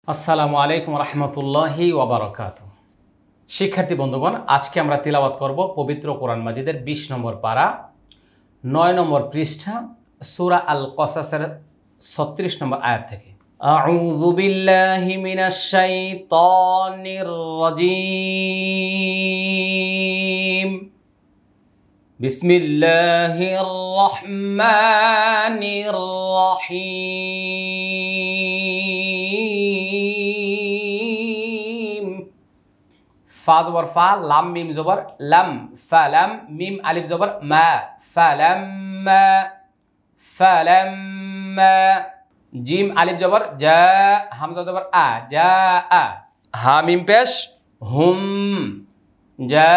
আসসালামু আলাইকুম রহমতুল্লাহি ওয়াবারাকাতুহু। শিক্ষার্থী বন্ধুগণ, আজকে আমরা তিলাওয়াত করব পবিত্র কোরআন মাজিদের ২০ নম্বর পারা ৯ নম্বর পৃষ্ঠা সূরা আল কসাসের ৩৬ নম্বর আয়াত থেকে। আউযু বিল্লাহি মিনাশ শাইতানির রাজিম। বিসমিল্লাহির রহমানির রহিম। ফা জবর ফা, লাম মিম জবর লাম, ফালাম মিম আলিফ জবর মা, ফালাম্মা ফালাম্মা। জিম আলিফ জবর জা, হামজা জবর আ, জা আ। হা মিম পেশ হুম, জা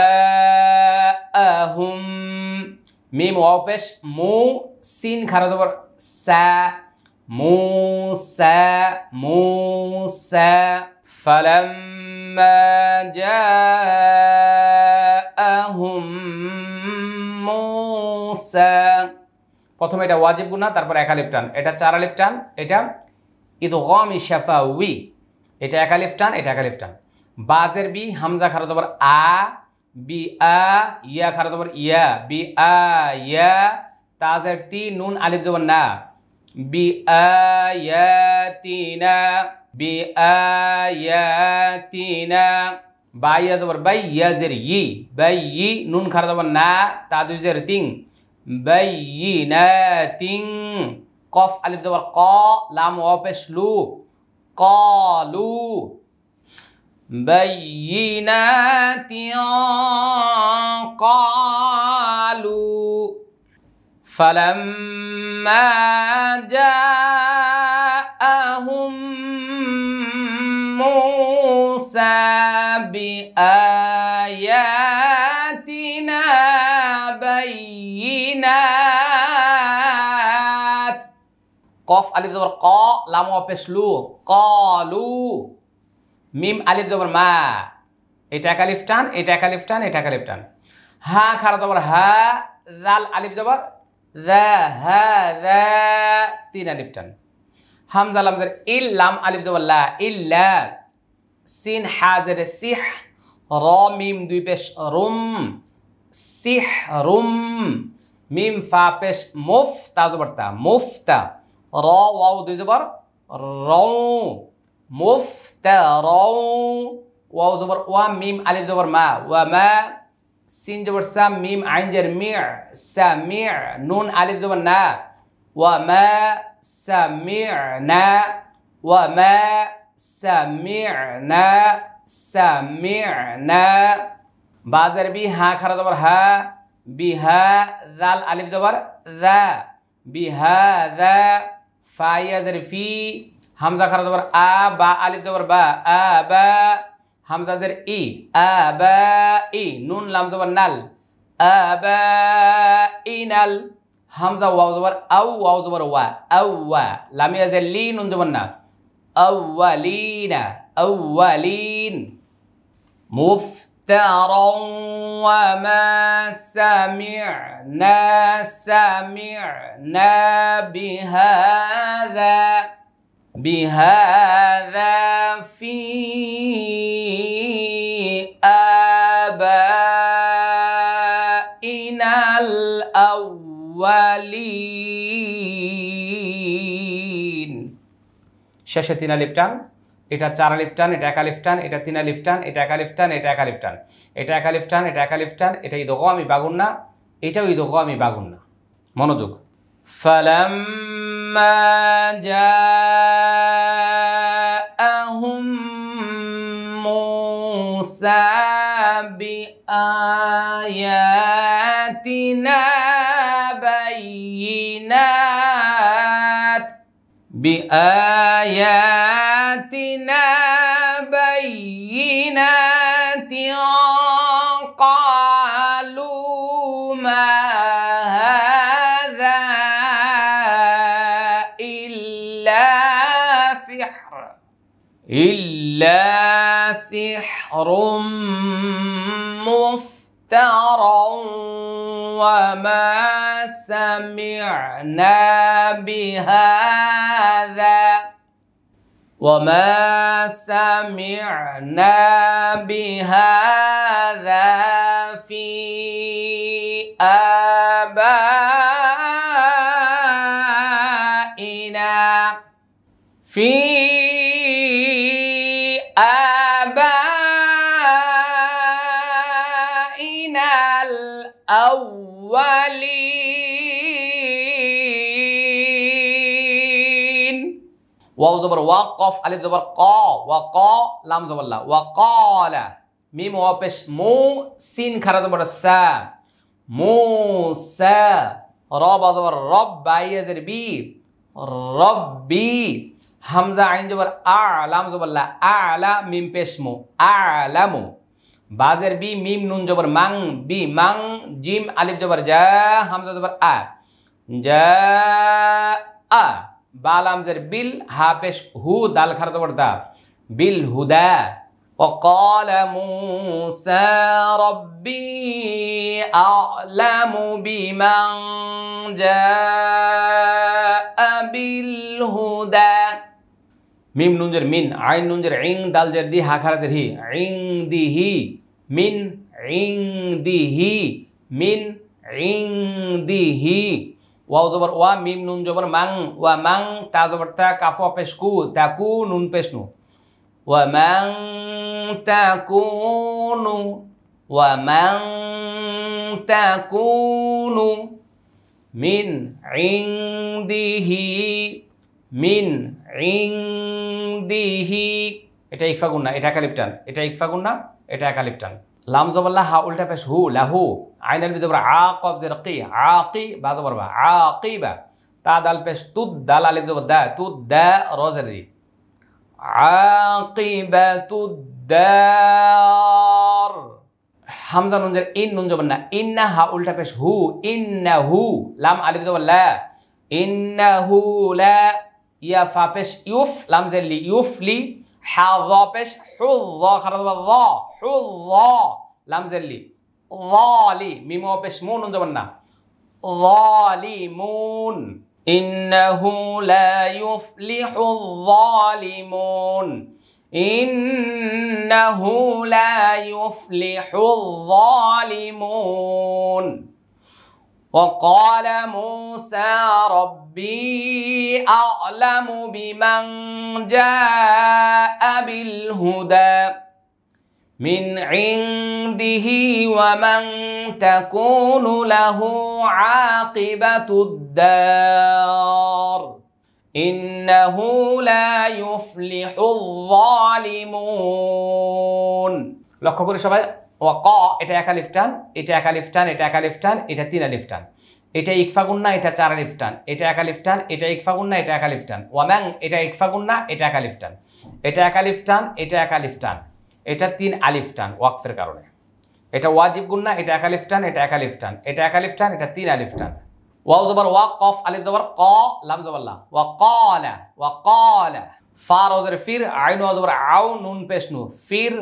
হুম। মিম ওয়াও পেশ মু, সিন খারা জবর সা, মুসা মুসা। ফালাম্মা জাআহুম মুসা। প্রথমে এটা ওয়াজিব গুনা, তারপর এক আলিফ টান, এটা চার আলিফ টান, এটা ইদগাম শাফাউই, এটা এক আলিফ টান, এটা এক আলিফ টান। বাজের বি, হামজা খারা জবর আ, বি আ, ইয়া খারা জবর ইয়া, বি আ ইয়া। তাজের তি, নুন আলিফ জবর না, বি আয়াতিনা, বি আয়াতিনা। বা ইয়া জবর বাই, ইয়া জের ই, বাই ই, নুন খারা জবর না, তা দুই জের তিং, বাইয়িনাতিন। কফ আলিফ জবর ক, লাম ওয়াও পেশ লু, ক্বালু। বাইয়িনাতিন ক্বালু। ফালাম্মা জাআহুম মূসা বিআয়াতিনা বাইয়িনাত। কফ আলিফ জবর ক, লাম ওয়াও পেশ লু, ক্বালু। মিম আলিফ জবর মা, এটা এক আলিফ টান, এটা এক আলিফ টান, এটা এক আলিফ টান। হা খারা জবর হা, জাল আলিফ জবর যা, হা যা, তিন আলিফ টান। হামজা লাম জের ইল, লাম আলিফ জবর লা, ইল্লা। সিন হা জের সিহ, র মিম দুই পেশ রুম, সিহ রুম। মিম ফা পেশ মুফ, তা জবর তা, মুফতা। র ওয়াও দুই জবর রৌ, মুফতারাউ। ওয়াও জবর ওয়া, মিম আলিফ জবর মা, ওয়া মা। সিন জবর সা, মিম আইন জের মি'আ, সামি'। নুন আলিফ জবর না, ওয়া মা সামি'না, ওয়া মা সামি'না, সামি'না। বাজের বি, হা খারা জবর হা, বিহা। জাল আলিফ জবর যা, বিহাযা। ফা ইয়া জের ফি, হামজা খারা জবর আ, বা আলিফ জবর বা, আবা। হামজা জের ই, আবা ই। নুন লাম জবর নাল, আবা ইনাল। হামজা ওয়াও জবর আউ, ওয়াও জবর ওয়া, আউয়া। লামিয়া জের লি, নুন জবর না, আউয়ালিনা, আউয়ালিন। মুফতারাউ ওয়া মা সামি'না, সামি'না বিহাযা, বিহাযা ফি আবাইনাল আউয়ালিন। শেষে তিন আলিফ টান, এটা চার আলিফ টান, এটা এক আলিফ টান, এটা তিন আলিফ টান, এটা এক আলিফ টান, এটা এক আলিফ টান, এটা এক আলিফ টান, এটা এক আলিফ টান, এটা ইদগামি বাগুন্না, এটাও ইদগামি বাগুন্না। মনোযোগ। ফালাম্মা জাআহুম মূসা বিআয়াতিনা বাইয়িনাত, বিআয়াতিনা বাইয়িনাতিন ক্বালু মা হাযা ইল্লা সিহর, ইল্লা সিহরুম মুফতারাউ ওয়া মা সামি'না বিহাযা وما سمعنا بهذا في آبائنا في آبائنا الأولين واو زبر وقف ألف زبر قا وقا لام زبر لا وقال ميم واو بش مو سين خرا زبر سا موسى رب زبر رب باي زر بي ربي হামজা আইন জবর আ লাম জবর লা আলা মিম পেশ মু আলামু বাজের বি মিম নুন জবর মাং বি মাং জিম আলিফ জবর জা হামজা জবর আ জা আ বা লাম জের বিল হা পেশ হু দাল খার জবর দা বিল হুদা وقال موسى ربي أعلم بمن جاء بالهدى মিম নুনজের মিন আইন নুনজের ইং দাল জের দি হা খারাতের হি ইং দিহি মিন ইং দিহি মিন ইং দিহি ওয়াও জবর ওয়া মিম নুন জবর মাং ওয়া মাং তা জবর তা কাফ পেশ কু তাকু নুন পেশ নু ওয়া মাং তাকুনু ওয়া মাং তাকুনু মিন ইনদিহি মিন ইনদিহি এটা ইকফা গুন্না এটা কালিফ টান এটা ইকফা গুন্না এটা কালিফ টান লাম জবর লা হা উল্টা পেশ হু লাহু আইন আলিফ জবর আ কফ জের কি আকি বা জবর বা আকিবা তা দাল পেশ তুদ দাল আলিফ জবর দা তুদ দা র জের রি আকিবাতুদ দার হামজা নুন জের ইন নুন জবর না ইন্না হা উল্টা পেশ হু ইন্নাহু লাম আলিফ জবর লা ইন্নাহু লা ইয়া ফা পেশ ইউফ লাম জের লি ইউফলি হা য পেশ হু য খারাজ বা য হু য লাম জের লি যালি মিম ও পেশ মুন নুন জবর না যালিমুন ইন্নাহু লা ইউফলিহু যালিমুন ইন্নাহু লা ইউফলিহু যালিমুন وقال موسى ربي أعلم بمن جاء بالهدى من عنده ومن تكون له عاقبة الدار إنه لا يفلح الظالمون লক্ষ্য করে সবাই ওয়াক এটা এক আলিফ টান এটা এক আলিফ টান এটা এক আলিফ টান এটা তিন আলিফ টান এটা ইকফা গুন্না এটা চার আলিফ টান এটা এক আলিফ টান এটা ইকফা গুন্না এটা এক আলিফ টান ওয়ামাং এটা ইকফা গুন্না এটা এক আলিফ টান এটা এক আলিফ টান এটা এক আলিফ টান এটা তিন আলিফ টান ওয়াকফের কারণে এটা ওয়াজিব গুন্না এটা এক আলিফ টান এটা এক আলিফ টান এটা এক আলিফ টান এটা তিন আলিফ টান ওয়াও জবর ওয়া কফ আলিফ জবর ক লাম জবর লা ওয়া ক্বালা ফা রজের ফির আইন ওয়া জবর আউ নুন পেশ নু ফির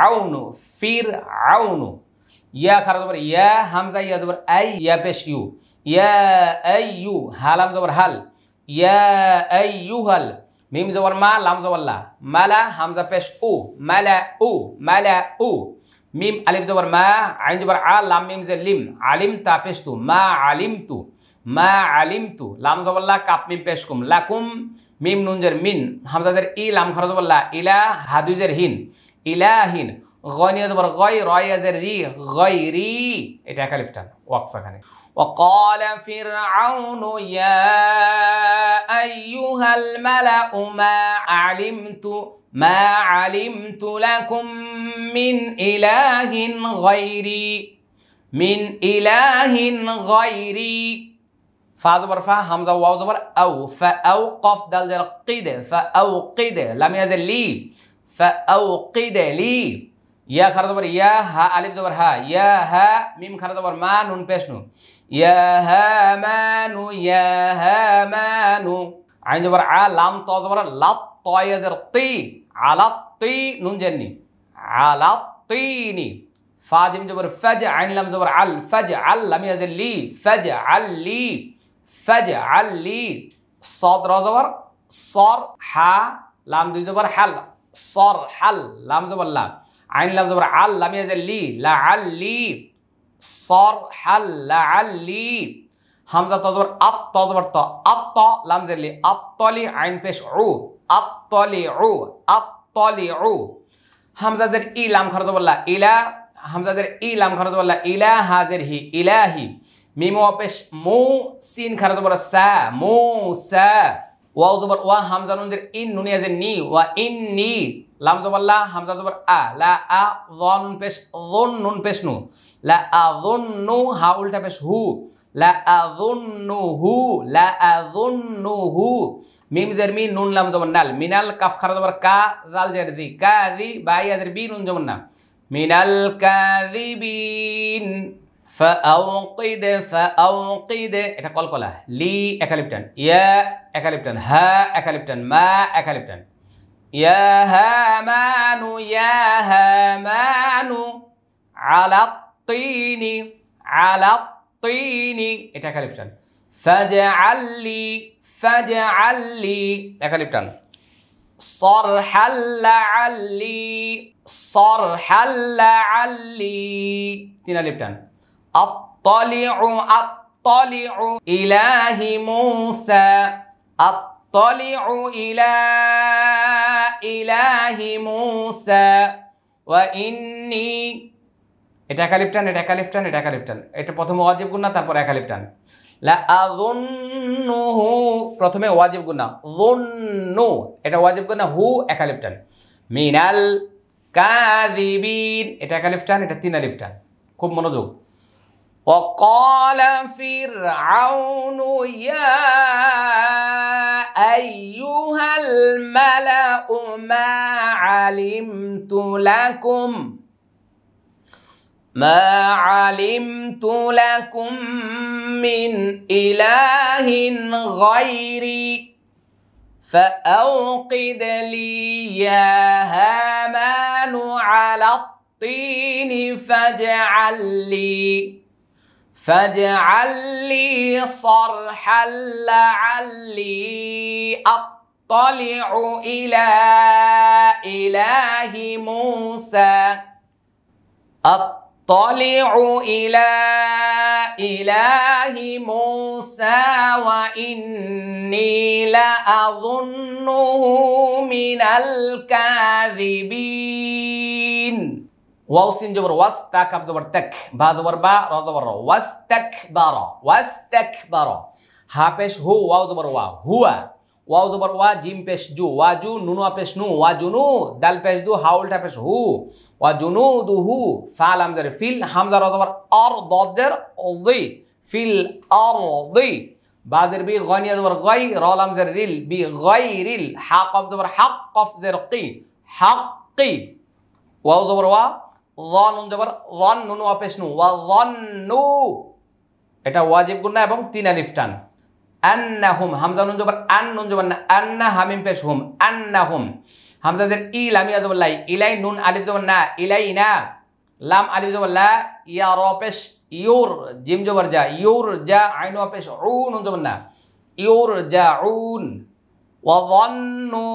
আউনু ইয়া খারা জবর ইয়া হামজা ইয়া জবর আই ইয়া পেশ ইউ ইয়া আইয়ু হালাম জবর হাল ইয়া আইয়ুহাল মিম জবর মা লাম জবর লা মালা হামজা পেশ উ মালা উ মিম আলিফ জবর মা আইন জবর আ লাম মিম জে লিম আলিম তা পেশ তু মা আলিমতু লাম জবর লা কাপ মিম পেশ কুম লাকুম মিম নুন জের মিন হামজা জের ই লাম খারা জবর লা ইলা হাদু জের হিন ইলাহিন গনিয়া জবর গয় রয়া জের রি গয়রি এটা আলিফ টান ওয়াকফা খানে وقال فرعون يا أيها الملأ ما علمت لكم من إله غيري فا زبر فا همزة واو زبر أو فأوقف دال زر قيد فأوقد لم يزل لي فأوقد لي يا خرج زبر يا ها ألف زبر ها يا ها ميم خرج زبر ما نون بيشنو يا هامان عين زبر ع لام تو زبر لط طا يزر طي على الطي نون جني على الطين فا جيم زبر فج عين لام زبر عل فجعل لم يزل لي فاجعل لي صاد را زبر صار ح লাম দুই জবর হাল সর হাল লাম জবর লা আইন লাম জবর আল লাম ইয়াজের লি লা আল্লি সর হাল লা আল্লি হামজা ত জবর আত ত জবর ত আত ত লাম জের লি আত্তলি আইন পেশ উ আত্তলি উ আত্তলি উ হামজা জের ই লাম খারা জবর লা ইলা হামজা জের ই লাম খারা জবর লা ইলা হাজের হি ইলাহি মিম ওয়া পেশ মু সিন খারা জবর সা মুসা ওয়াও জবর ওয়া হামজা নুন জের ইন নুন ইয়াজের নি ওয়া ইন্নি লাম জবর লা হামজা জবর আ লা আ যন পেশ যন নুন পেশ নু লা আযুন্নু হা উল্টা পেশ হু লা আযুন্নুহু লা আযুন্নুহু মিম জের মি নুন লাম জবর নাল মিনাল কাফ খারা জবর কা জাল জের দি কাযি বা ইয়াজের বি নুন জবর না মিনাল কাযিবিন ফাআউকিদ ফাআউকিদ এটা কলকলা লি একালিপটান ইয়া একালিপটান হা একালিপটান মা একালিপটান ইয়া হামানু আলাত তিনি আলাত তিনি এটা একালিপটান ফাজআললি একালিপটান সরহাল্লাআল্লি তিন আলিপটান আত্তালিউ ইলাহি মূসা আত্তালিউ ইলাহি মূসা ওয়া ইন্নী এটা একালিপটান এটা একালিপটান এটা একালিপটান এটা প্রথমে ওয়াজিব গুন্না তারপর একালিপটান লা আযুন্নুহু প্রথমে ওয়াজিব গুন্না যুন্নু এটা ওয়াজিব গুন্না হু একালিপটান মিনাল কাযিবিন এটা একালিপটান এটা তিন আলিফটান খুব মনোযোগ وقال فرعون يا أيها الملأ ما علمت لكم من إله غيري فأوقد لي يا هامان على الطين فاجعل لي صرحا لعلي أطلع إلى إله موسى وإني لأظنه من الكاذبين ওয়াও সিন জবর ওয়াস তা কাফ জবর তাক বা জবর বা র জবর র ওয়াস্তাকবারা হা পেশ হু ওয়াও জবর ওয়া হুয়া ওয়াও জবর ওয়া জিম পেশ জু ওয়াজু নুন পেশ নু ওয়াজুনু দাল পেশ দু হা উল্টা পেশ হু ওয়াজুনুদুহু ফা লাম জের ফিল হামজা র জবর আর দাদ জের দি ফিল আরদি বা জের বি গানিয়া জবর গাই র লাম জের রিল বি গাইরিল হা কফ জবর হক কফ জের কি হাক্কি ওয়াও জবর ওয়া য নুন জবর জন নুন ওয়া পেশ নু ওয়া যন্নু এটা ওয়াজিব গুন্না এবং তিন আলিফ টান আন্নাহুম হামজা নুন জবর আন নুন জবর না আন্না হামিম পেশ হুম আন্নাহুম হামজা জের ই লাম ইয়া জবর লাই ইলাই নুন আলিফ জবর না ইলাইনা লাম আলিফ জবর লা ইয়া র পেশ ইউর জিম জবর যা ইউর যা আইন ওয়া পেশ উ নুন জবর না ইউর জাউন ওয়া যন্নু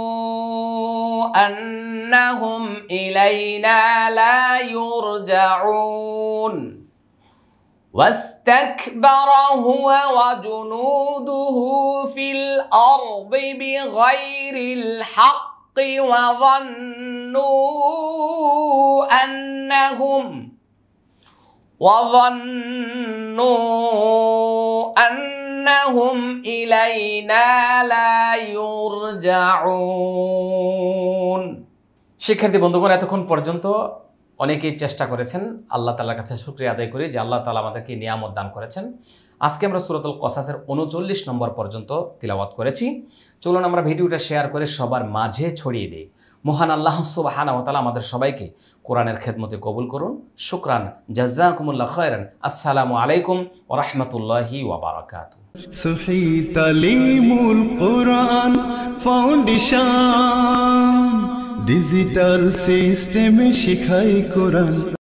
أنهم إلينا لا يرجعون واستكبر هو وجنوده في الأرض بغير الحق وظنوا أنهم إلينا لا يرجعون শিক্ষার্থী বন্ধুগণ এতক্ষণ পর্যন্ত অনেকেই চেষ্টা করেছেন আল্লাহ তাআলার কাছে শুকরিয়া আদায় করি যে আল্লাহ তাআলা আমাদেরকে নিয়ামত দান করেছেন আজকে আমরা সূরাতুল কসাসের 39 নম্বর পর্যন্ত তিলাওয়াত করেছি চলুন আমরা ভিডিওটা শেয়ার করে সবার মাঝে ছড়িয়ে দেই মহান আল্লাহ সুবহানাহু ওয়া তাআলা আমাদের সবাইকে কোরআনের খেদমতে কবুল করুন শুকরান জাযাকুমুল্লাহু খায়রান আসসালামু আলাইকুম ওয়া রাহমাতুল্লাহি ওয়া বারাকাতুহু সহি তালিমুল কোরআন ফাউন্ডেশন ডিজিটাল সিস্টেমে শিখাই কোরআন।